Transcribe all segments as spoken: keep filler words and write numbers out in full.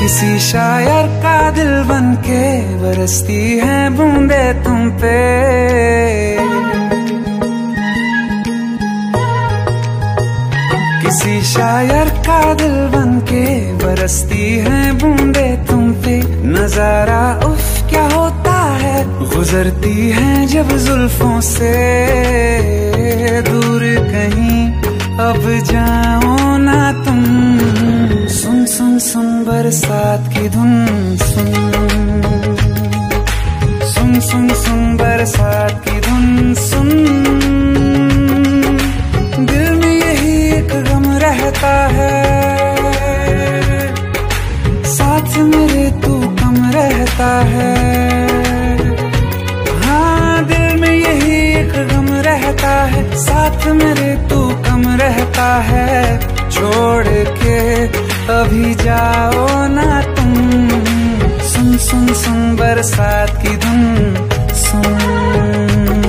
किसी शायर का दिल बनके बरसती है बूंदे तुम पे। किसी शायर का दिल बनके बरसती है बूंदे तुम पे। नजारा उफ क्या होता है, गुजरती है जब जुल्फों से। दूर कहीं अब जाओ ना तुम, सुन सुन सुन बरसात की धुन सुन। सुन सुन सुन बरसात की धुन सुन। दिल में यही एक गम रहता है, साथ मेरे तू कम रहता है। हाँ दिल में यही एक गम रहता है, साथ मेरे तू कम रहता है। छोड़ के अभी जाओ ना तुम, सुन सुन सुन बरसात की धुन सुन।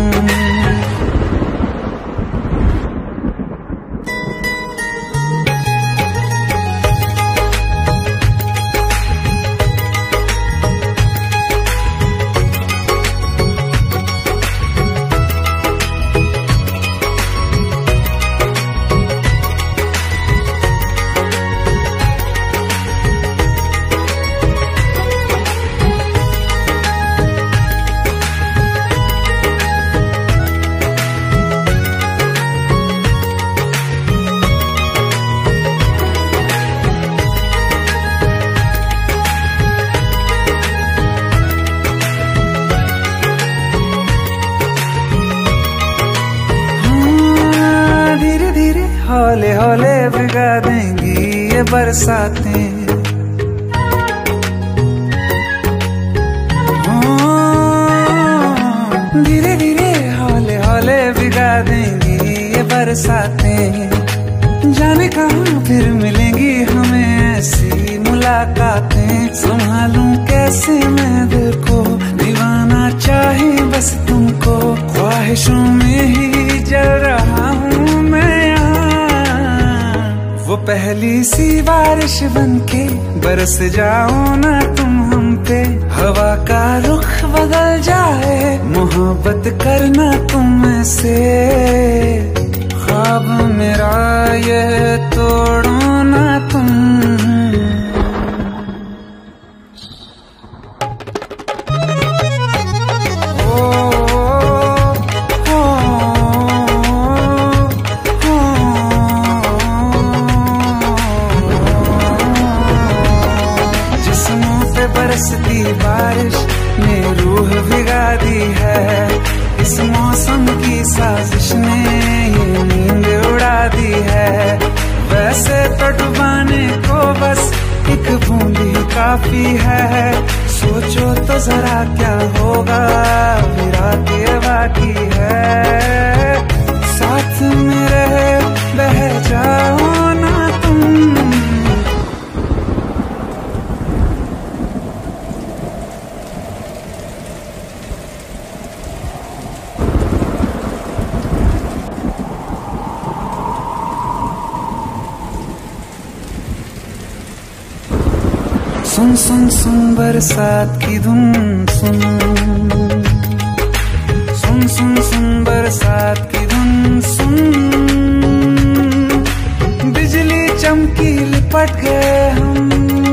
हौले हौले भिगा देंगी ये बरसातें। धीरे धीरे हौले हौले भिगा देंगी ये बरसातें। जाने कहाँ फिर मिलेंगी हमें ऐसी मुलाकातें। संभालूं कैसे मैं दिल को, दीवाना चाहे बस तुमको। ख्वाहिशों में ही जल रहा हूँ मैं यहाँ। वो पहली सी बारिश बनके बरस जाओ ना तुम हम पे। हवा का रुख बदल जाए, मोहब्बत करना तुम से। ख्वाब मेरा ये तोड़ो ना तुम। बरसती बारिश ने रूह भिगा दी है। इस मौसम की साजिश ने ये नींद उड़ा दी है। वैसे तो डुबाने को बस एक बूंद ही काफी है। सोचो तो जरा क्या होगा, रात ये बाकी है। साथ मेरे बह जाओ ना तुम। सुन सुन सुन बरसात की धुन सुन। सुन सुन सुन बरसात की धुन सुन। बिजली चमकी लिपट गए हम,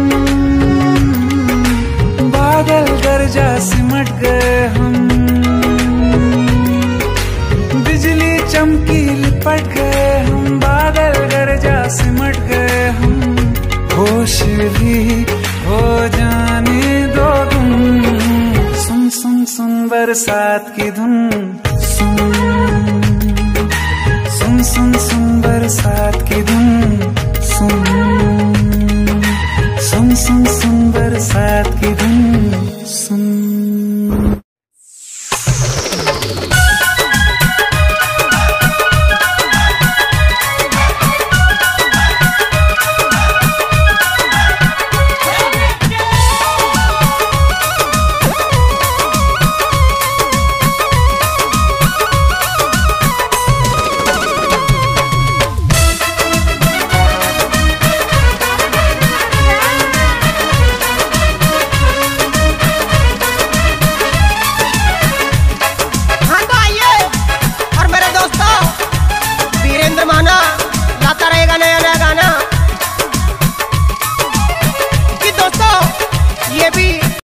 बादल गरजा सिमट गए हम। बिजली चमकी लिपट गए हम, बादल गरजा सिमट गए हम। होश भी हो जाने दो तुम, सुन सुन सुन बरसात की धुन सुन। सुन सुन सुन बरसात की धुन सुन। सुन सुन सुन बरसात